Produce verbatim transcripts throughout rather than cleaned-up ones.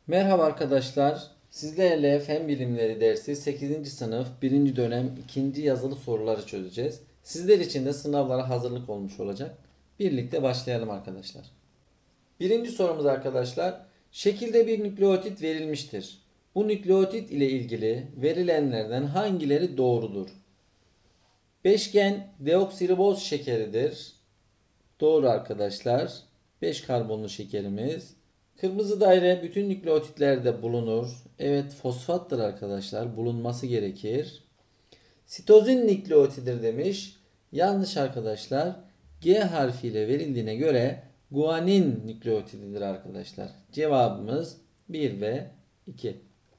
Merhaba arkadaşlar. Sizlerle Fen Bilimleri dersi sekizinci sınıf birinci dönem ikinci yazılı soruları çözeceğiz. Sizler için de sınavlara hazırlık olmuş olacak. Birlikte başlayalım arkadaşlar. Birinci sorumuz arkadaşlar. Şekilde bir nükleotit verilmiştir. Bu nükleotit ile ilgili verilenlerden hangileri doğrudur? Beşgen deoksiriboz şekeridir. Doğru arkadaşlar. beş karbonlu şekerimiz. Kırmızı daire bütün nükleotitlerde bulunur. Evet, fosfattır arkadaşlar. Bulunması gerekir. Sitozin nükleotidir demiş. Yanlış arkadaşlar. G harfiyle verildiğine göre guanin nükleotididir arkadaşlar. Cevabımız bir ve iki.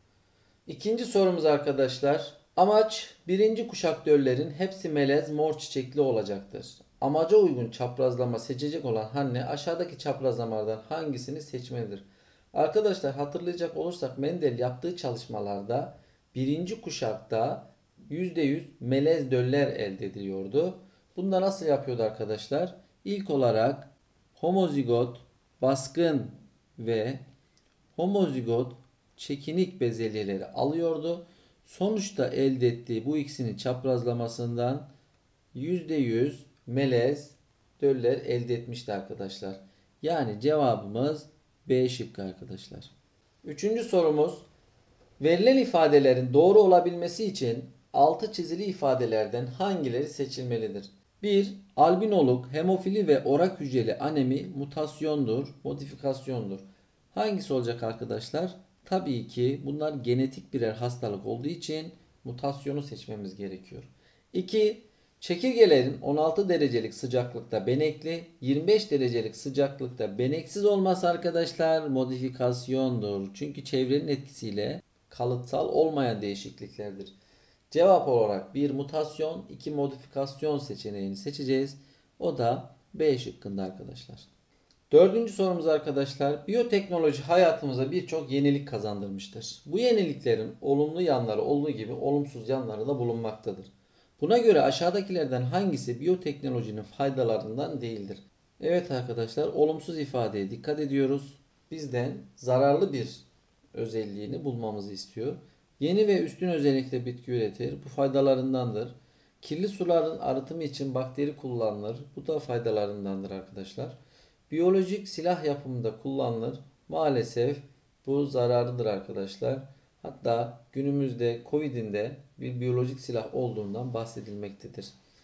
İkinci sorumuz arkadaşlar. Amaç birinci kuşak döllerin hepsi melez mor çiçekli olacaktır. Amaca uygun çaprazlama seçecek olan Hanne aşağıdaki çaprazlamalardan hangisini seçmelidir? Arkadaşlar hatırlayacak olursak Mendel yaptığı çalışmalarda birinci kuşakta yüzde yüz melez döller elde ediliyordu. Bunu da nasıl yapıyordu arkadaşlar? İlk olarak homozigot, baskın ve homozigot çekinik bezelyeleri alıyordu. Sonuçta elde ettiği bu ikisinin çaprazlamasından yüzde yüz melez döller elde etmişti arkadaşlar. Yani cevabımız B şıkkı arkadaşlar. Üçüncü sorumuz. Verilen ifadelerin doğru olabilmesi için altı çizili ifadelerden hangileri seçilmelidir? bir. Albinoluk, hemofili ve orak hücreli anemi mutasyondur, modifikasyondur. Hangisi olacak arkadaşlar? Tabii ki bunlar genetik birer hastalık olduğu için mutasyonu seçmemiz gerekiyor. iki. Çekirgelerin on altı derecelik sıcaklıkta benekli, yirmi beş derecelik sıcaklıkta beneksiz olması arkadaşlar modifikasyondur. Çünkü çevrenin etkisiyle kalıtsal olmayan değişikliklerdir. Cevap olarak bir mutasyon, iki modifikasyon seçeneğini seçeceğiz. O da B şıkkında arkadaşlar. Dördüncü sorumuz arkadaşlar. Biyoteknoloji hayatımıza birçok yenilik kazandırmıştır. Bu yeniliklerin olumlu yanları olduğu gibi olumsuz yanları da bulunmaktadır. Buna göre aşağıdakilerden hangisi biyoteknolojinin faydalarından değildir? Evet arkadaşlar, olumsuz ifadeye dikkat ediyoruz. Bizden zararlı bir özelliğini bulmamızı istiyor. Yeni ve üstün özellikle bitki üretir. Bu faydalarındandır. Kirli suların arıtımı için bakteri kullanılır. Bu da faydalarındandır arkadaşlar. Biyolojik silah yapımında kullanılır. Maalesef bu zararlıdır arkadaşlar. Hatta günümüzde Covid'in de bir biyolojik silah olduğundan bahsedilmektedir.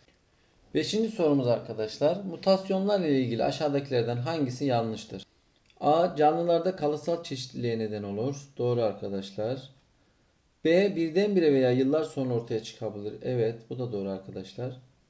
Beşinci sorumuz arkadaşlar. Mutasyonlar ile ilgili aşağıdakilerden hangisi yanlıştır? A. Canlılarda kalıtsal çeşitliliğe neden olur. Doğru arkadaşlar. B. Birdenbire veya yıllar sonra ortaya çıkabilir. Evet, bu da doğru arkadaşlar.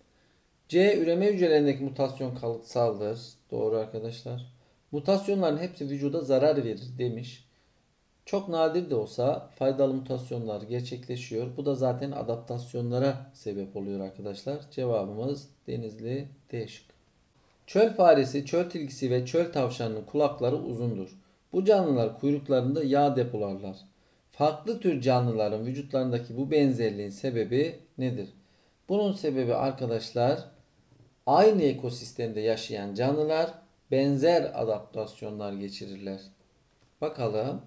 C. Üreme hücrelerindeki mutasyon kalıtsaldır. Doğru arkadaşlar. Mutasyonların hepsi vücuda zarar verir demiş. Çok nadir de olsa faydalı mutasyonlar gerçekleşiyor. Bu da zaten adaptasyonlara sebep oluyor arkadaşlar. Cevabımız Denizli D şıkkı. Çöl faresi, çöl tilkisi ve çöl tavşanının kulakları uzundur. Bu canlılar kuyruklarında yağ depolarlar. Farklı tür canlıların vücutlarındaki bu benzerliğin sebebi nedir? Bunun sebebi arkadaşlar aynı ekosistemde yaşayan canlılar benzer adaptasyonlar geçirirler. Bakalım.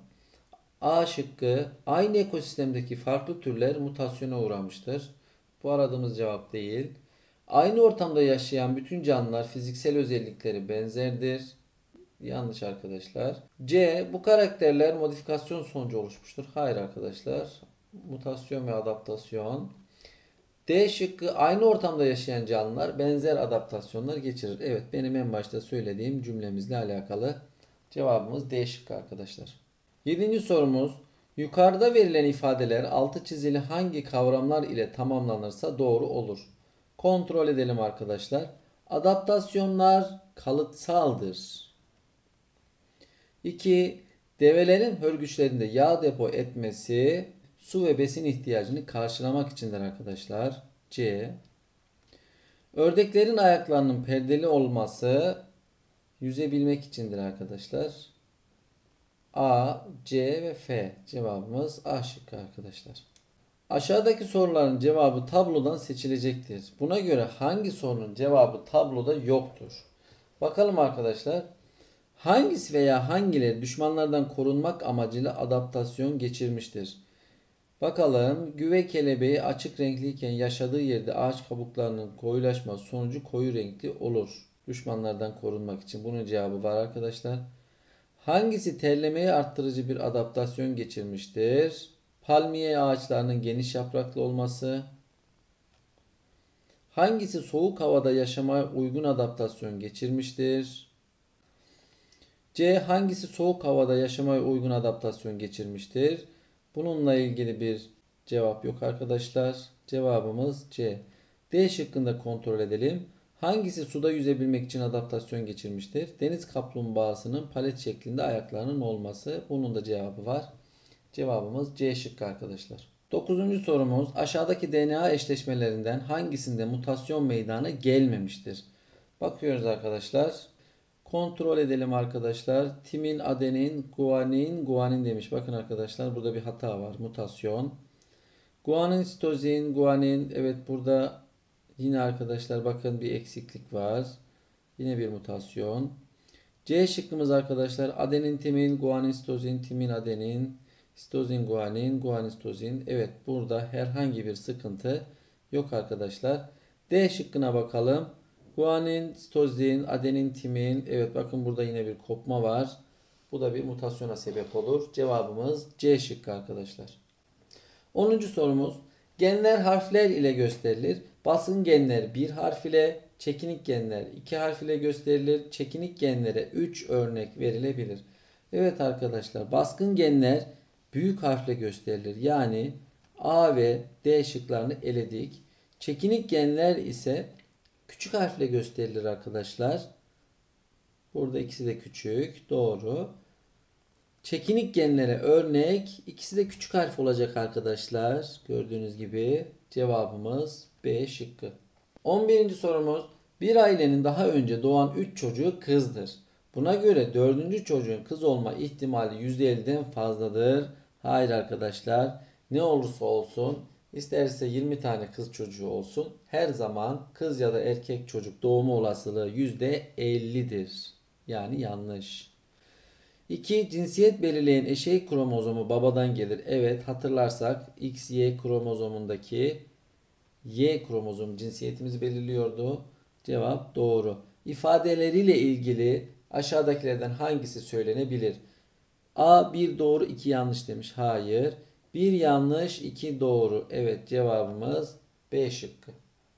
A şıkkı aynı ekosistemdeki farklı türler mutasyona uğramıştır. Bu aradığımız cevap değil. Aynı ortamda yaşayan bütün canlılar fiziksel özellikleri benzerdir. Yanlış arkadaşlar. C. Bu karakterler modifikasyon sonucu oluşmuştur. Hayır arkadaşlar. Mutasyon ve adaptasyon. D şıkkı aynı ortamda yaşayan canlılar benzer adaptasyonlar geçirir. Evet, benim en başta söylediğim cümlemizle alakalı. Cevabımız D şıkkı arkadaşlar. Yedinci sorumuz. Yukarıda verilen ifadeler altı çizili hangi kavramlar ile tamamlanırsa doğru olur? Kontrol edelim arkadaşlar. Adaptasyonlar kalıtsaldır. iki. Develerin hörgüçlerinde yağ depo etmesi su ve besin ihtiyacını karşılamak içindir arkadaşlar. C. Ördeklerin ayaklarının perdeli olması yüzebilmek içindir arkadaşlar. A, C ve F. Cevabımız A şıkkı arkadaşlar. Aşağıdaki soruların cevabı tablodan seçilecektir. Buna göre hangi sorunun cevabı tabloda yoktur? Bakalım arkadaşlar. Hangisi veya hangileri düşmanlardan korunmak amacıyla adaptasyon geçirmiştir? Bakalım, güve kelebeği açık renkliyken yaşadığı yerde ağaç kabuklarının koyulaşması sonucu koyu renkli olur. Düşmanlardan korunmak için. Bunun cevabı var arkadaşlar. Hangisi terlemeyi arttırıcı bir adaptasyon geçirmiştir? Palmiye ağaçlarının geniş yapraklı olması. Hangisi soğuk havada yaşamaya uygun adaptasyon geçirmiştir? C. Hangisi soğuk havada yaşamaya uygun adaptasyon geçirmiştir? Bununla ilgili bir cevap yok arkadaşlar. Cevabımız C. D şıkkında kontrol edelim. Hangisi suda yüzebilmek için adaptasyon geçirmiştir? Deniz kaplumbağasının palet şeklinde ayaklarının olması. Bunun da cevabı var. Cevabımız C şıkkı arkadaşlar. Dokuzuncu sorumuz, aşağıdaki D N A eşleşmelerinden hangisinde mutasyon meydana gelmemiştir? Bakıyoruz arkadaşlar. Kontrol edelim arkadaşlar. Timin, adenin, guanin, guanin demiş. Bakın arkadaşlar, burada bir hata var. Mutasyon. Guanin, sitozin, guanin. Evet, burada yine arkadaşlar bakın bir eksiklik var. Yine bir mutasyon. C şıkkımız arkadaşlar. Adenin, timin, guanin, sitozin, timin, adenin, sitozin, guanin, guanin, sitozin. Evet, burada herhangi bir sıkıntı yok arkadaşlar. D şıkkına bakalım. Guanin, sitozin, adenin, timin. Evet, bakın burada yine bir kopma var. Bu da bir mutasyona sebep olur. Cevabımız C şıkkı arkadaşlar. onuncu sorumuz. Genler harfler ile gösterilir. Basın genler bir harf ile, çekinik genler iki harf ile gösterilir. Çekinik genlere üç örnek verilebilir. Evet arkadaşlar, baskın genler büyük harfle gösterilir. Yani A ve D şıklarını eledik. Çekinik genler ise küçük harfle gösterilir arkadaşlar. Burada ikisi de küçük. Doğru. Çekinik genlere örnek ikisi de küçük harf olacak arkadaşlar. Gördüğünüz gibi cevabımız B şıkkı. on birinci sorumuz. Bir ailenin daha önce doğan üç çocuğu kızdır. Buna göre dördüncü çocuğun kız olma ihtimali yüzde elliden fazladır. Hayır arkadaşlar. Ne olursa olsun, isterse yirmi tane kız çocuğu olsun, her zaman kız ya da erkek çocuk doğumu olasılığı yüzde ellidir. Yani yanlış. iki. Cinsiyet belirleyen eşey kromozomu babadan gelir. Evet, hatırlarsak X Y kromozomundaki Y kromozomu cinsiyetimizi belirliyordu. Cevap doğru. İfadeleriyle ilgili aşağıdakilerden hangisi söylenebilir? A bir doğru iki yanlış demiş. Hayır. bir yanlış iki doğru. Evet, cevabımız B şıkkı.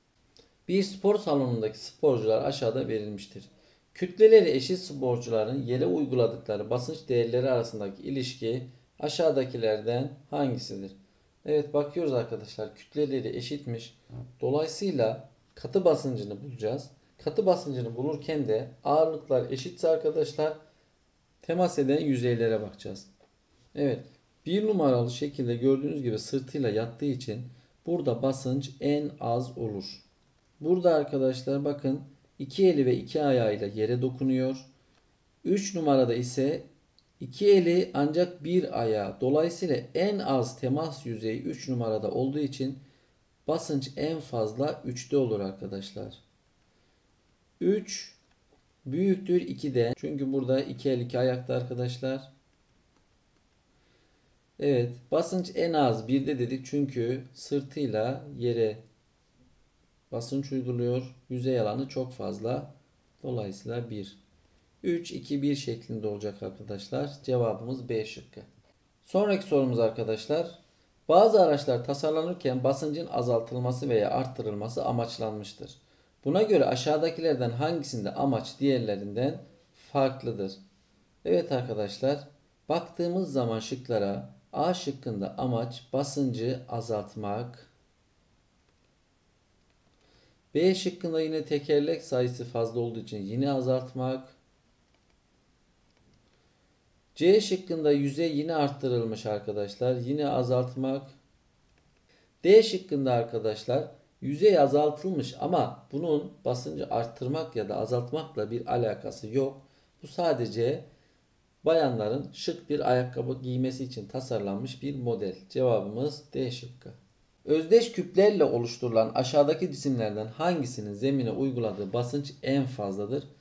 Bir spor salonundaki sporcular aşağıda verilmiştir. Kütleleri eşit sporcuların yere uyguladıkları basınç değerleri arasındaki ilişki aşağıdakilerden hangisidir? Evet, bakıyoruz arkadaşlar, kütleleri eşitmiş. Dolayısıyla katı basıncını bulacağız. Katı basıncını bulurken de ağırlıklar eşitse arkadaşlar temas eden yüzeylere bakacağız. Evet, bir numaralı şekilde gördüğünüz gibi sırtıyla yattığı için burada basınç en az olur. Burada arkadaşlar bakın, iki eli ve iki ayağıyla yere dokunuyor. üç numarada ise iki eli ancak bir ayağı. Dolayısıyla en az temas yüzeyi üç numarada olduğu için basınç en fazla üçte olur arkadaşlar. üç büyüktür ikiden. Çünkü burada iki el iki ayakta arkadaşlar. Evet, basınç en az birde dedik çünkü sırtıyla yere basınç uyguluyor. Yüzey alanı çok fazla. Dolayısıyla bir. üç, iki, bir şeklinde olacak arkadaşlar. Cevabımız B şıkkı. Sonraki sorumuz arkadaşlar. Bazı araçlar tasarlanırken basıncın azaltılması veya arttırılması amaçlanmıştır. Buna göre aşağıdakilerden hangisinde amaç diğerlerinden farklıdır? Evet arkadaşlar, baktığımız zaman şıklara A şıkkında amaç basıncı azaltmak. B şıkkında yine tekerlek sayısı fazla olduğu için yine azaltmak. C şıkkında yüzey yine arttırılmış arkadaşlar. Yine azaltmak. D şıkkında arkadaşlar yüzey azaltılmış ama bunun basıncı arttırmak ya da azaltmakla bir alakası yok. Bu sadece bayanların şık bir ayakkabı giymesi için tasarlanmış bir model. Cevabımız D şıkkı. Özdeş küplerle oluşturulan aşağıdaki cisimlerden hangisinin zemine uyguladığı basınç en fazladır?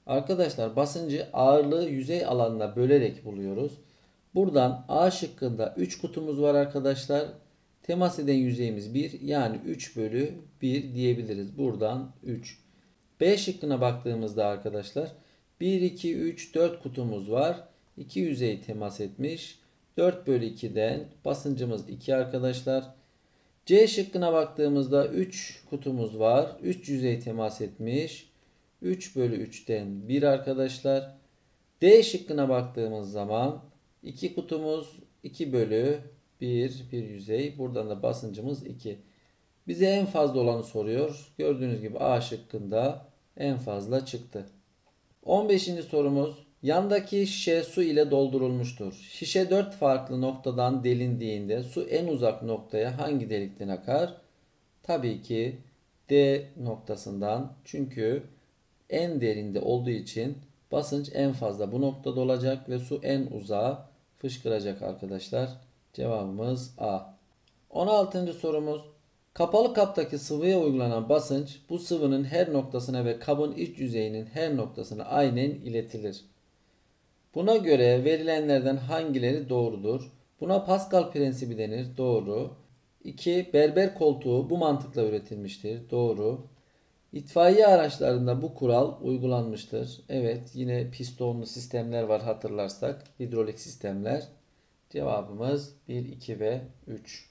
Arkadaşlar basıncı ağırlığı yüzey alanına bölerek buluyoruz. Buradan A şıkkında üç kutumuz var arkadaşlar. Temas eden yüzeyimiz bir, yani üç bölü bir diyebiliriz. Buradan üç. B şıkkına baktığımızda arkadaşlar bir, iki, üç, dört kutumuz var. iki yüzey temas etmiş. dört bölü iki'den basıncımız iki arkadaşlar. C şıkkına baktığımızda üç kutumuz var. üç yüzey temas etmiş. üç bölü üç'ten bir arkadaşlar. D şıkkına baktığımız zaman iki kutumuz, iki bölü bir, bir yüzey. Buradan da basıncımız iki. Bize en fazla olanı soruyor. Gördüğünüz gibi A şıkkında en fazla çıktı. on beşinci sorumuz. Yandaki şişe su ile doldurulmuştur. Şişe dört farklı noktadan delindiğinde su en uzak noktaya hangi delikten akar? Tabii ki D noktasından. Çünkü en derinde olduğu için basınç en fazla bu noktada olacak ve su en uzağa fışkıracak arkadaşlar. Cevabımız A. on altıncı sorumuz. Kapalı kaptaki sıvıya uygulanan basınç bu sıvının her noktasına ve kabın iç yüzeyinin her noktasına aynen iletilir. Buna göre verilenlerden hangileri doğrudur? Buna Pascal prensibi denir. Doğru. iki. Berber koltuğu bu mantıkla üretilmiştir. Doğru. İtfaiye araçlarında bu kural uygulanmıştır. Evet, yine pistonlu sistemler var hatırlarsak. Hidrolik sistemler. Cevabımız bir, iki ve üç.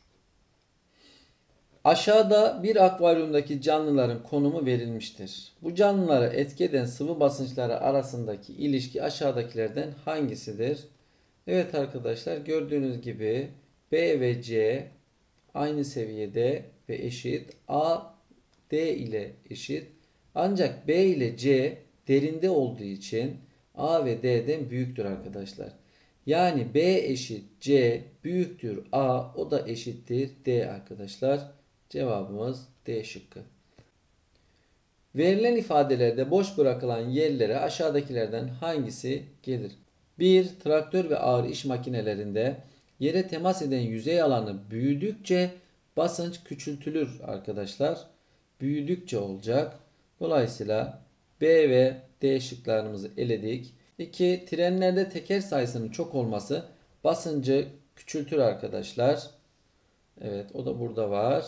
Aşağıda bir akvaryumdaki canlıların konumu verilmiştir. Bu canlıları etki eden sıvı basınçları arasındaki ilişki aşağıdakilerden hangisidir? Evet arkadaşlar, gördüğünüz gibi B ve C aynı seviyede ve eşit. A D ile eşit. Ancak B ile C derinde olduğu için A ve D'den büyüktür arkadaşlar. Yani B eşit C büyüktür A, o da eşittir D arkadaşlar. Cevabımız D şıkkı. Verilen ifadelerde boş bırakılan yerlere aşağıdakilerden hangisi gelir? bir. Traktör ve ağır iş makinelerinde yere temas eden yüzey alanı büyüdükçe basınç küçültülür arkadaşlar. Büyüdükçe olacak. Dolayısıyla B ve D şıklarımızı eledik. iki. Trenlerde teker sayısının çok olması basıncı küçültür arkadaşlar. Evet, o da burada var.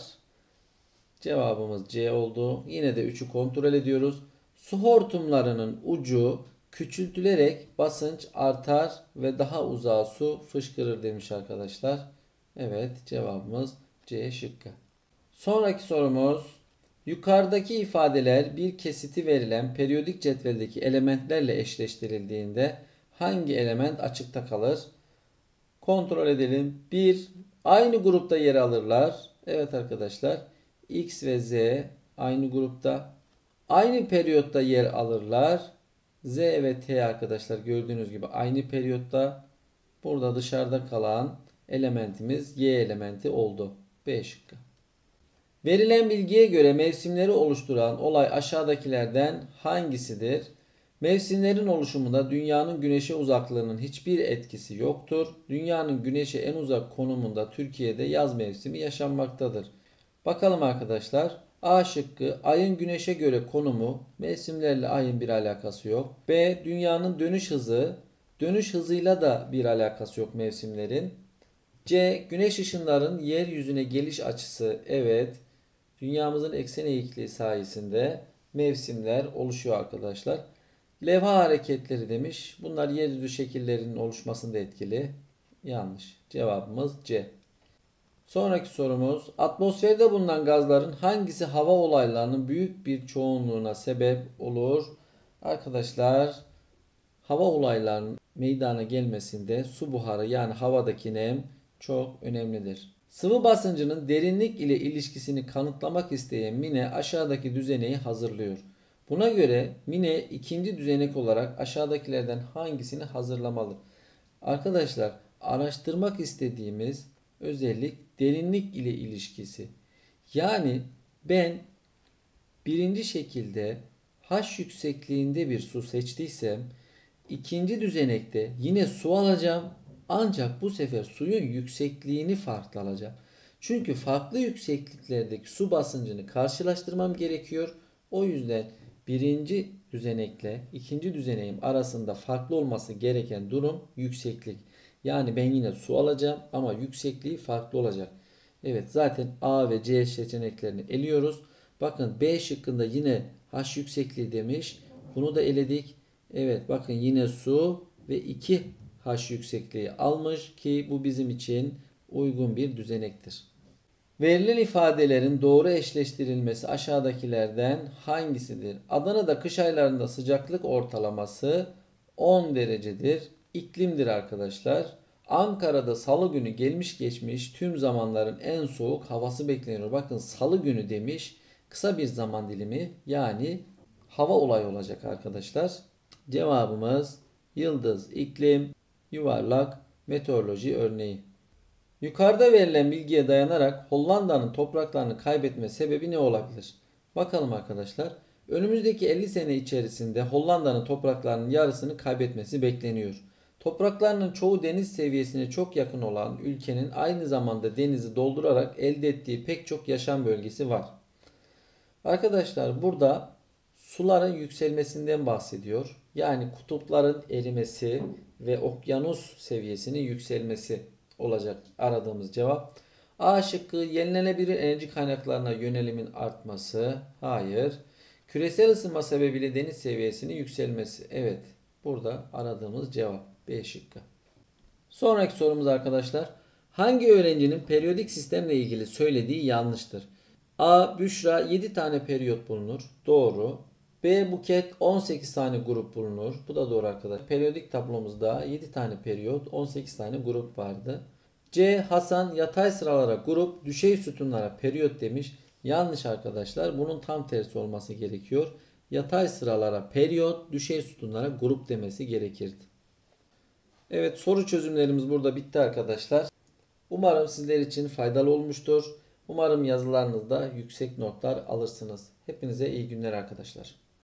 Cevabımız C oldu. Yine de üçü kontrol ediyoruz. Su hortumlarının ucu küçültülerek basınç artar ve daha uzağa su fışkırır demiş arkadaşlar. Evet, cevabımız C şıkkı. Sonraki sorumuz. Yukarıdaki ifadeler bir kesiti verilen periyodik cetveldeki elementlerle eşleştirildiğinde hangi element açıkta kalır? Kontrol edelim. bir. Aynı grupta yer alırlar. Evet arkadaşlar. X ve Z aynı grupta. Aynı periyotta yer alırlar. Z ve T arkadaşlar gördüğünüz gibi aynı periyotta. Burada dışarıda kalan elementimiz Y elementi oldu. B şıkkı. Verilen bilgiye göre mevsimleri oluşturan olay aşağıdakilerden hangisidir? Mevsimlerin oluşumunda dünyanın güneşe uzaklığının hiçbir etkisi yoktur. Dünyanın güneşe en uzak konumunda Türkiye'de yaz mevsimi yaşanmaktadır. Bakalım arkadaşlar. A şıkkı ayın güneşe göre konumu, mevsimlerle ayın bir alakası yok. B dünyanın dönüş hızı, dönüş hızıyla da bir alakası yok mevsimlerin. C güneş ışınların yeryüzüne geliş açısı, evet. Dünyamızın eksen eğikliği sayesinde mevsimler oluşuyor arkadaşlar. Levha hareketleri demiş. Bunlar yeryüzü şekillerinin oluşmasında etkili. Yanlış. Cevabımız C. Sonraki sorumuz. Atmosferde bulunan gazların hangisi hava olaylarının büyük bir çoğunluğuna sebep olur? Arkadaşlar, hava olaylarının meydana gelmesinde su buharı yani havadaki nem çok önemlidir. Sıvı basıncının derinlik ile ilişkisini kanıtlamak isteyen Mine aşağıdaki düzeneyi hazırlıyor. Buna göre Mine ikinci düzenek olarak aşağıdakilerden hangisini hazırlamalı? Arkadaşlar, araştırmak istediğimiz özellik derinlik ile ilişkisi. Yani ben birinci şekilde H yüksekliğinde bir su seçtiysem ikinci düzenekte yine su alacağım. Ancak bu sefer suyun yüksekliğini farklı alacağım. Çünkü farklı yüksekliklerdeki su basıncını karşılaştırmam gerekiyor. O yüzden birinci düzenekle ikinci düzeneğim arasında farklı olması gereken durum yükseklik. Yani ben yine su alacağım ama yüksekliği farklı olacak. Evet, zaten A ve C seçeneklerini eliyoruz. Bakın B şıkkında yine H yüksekliği demiş. Bunu da eledik. Evet, bakın yine su ve iki H yüksekliği almış ki bu bizim için uygun bir düzenektir. Verilen ifadelerin doğru eşleştirilmesi aşağıdakilerden hangisidir? Adana'da kış aylarında sıcaklık ortalaması on derecedir. İklimdir arkadaşlar. Ankara'da salı günü gelmiş geçmiş tüm zamanların en soğuk havası bekleniyor. Bakın salı günü demiş. Kısa bir zaman dilimi, yani hava olayı olacak arkadaşlar. Cevabımız yıldız, iklim, yuvarlak, meteoroloji örneği. Yukarıda verilen bilgiye dayanarak Hollanda'nın topraklarını kaybetme sebebi ne olabilir? Bakalım arkadaşlar. Önümüzdeki elli sene içerisinde Hollanda'nın topraklarının yarısını kaybetmesi bekleniyor. Topraklarının çoğu deniz seviyesine çok yakın olan ülkenin aynı zamanda denizi doldurarak elde ettiği pek çok yaşam bölgesi var. Arkadaşlar burada suların yükselmesinden bahsediyor. Yani kutupların erimesi ve okyanus seviyesinin yükselmesi olacak aradığımız cevap. A şıkkı yenilenebilir enerji kaynaklarına yönelimin artması. Hayır. Küresel ısınma sebebiyle deniz seviyesinin yükselmesi. Evet. Burada aradığımız cevap B şıkkı. Sonraki sorumuz arkadaşlar. Hangi öğrencinin periyodik sistemle ilgili söylediği yanlıştır? A. Büşra yedi tane periyot bulunur. Doğru. B. Buket on sekiz tane grup bulunur. Bu da doğru arkadaşlar. Periyodik tablomuzda yedi tane periyot, on sekiz tane grup vardı. C. Hasan yatay sıralara grup, düşey sütunlara periyot demiş. Yanlış arkadaşlar. Bunun tam tersi olması gerekiyor. Yatay sıralara periyot, düşey sütunlara grup demesi gerekirdi. Evet, soru çözümlerimiz burada bitti arkadaşlar. Umarım sizler için faydalı olmuştur. Umarım yazılarınızda yüksek notlar alırsınız. Hepinize iyi günler arkadaşlar.